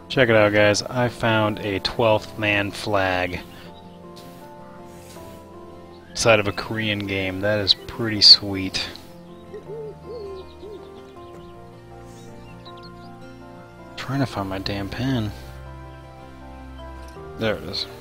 Check it out, guys. I found a 12th man flag inside of a Korean game. That is pretty sweet. Trying to find my damn pen. There it is.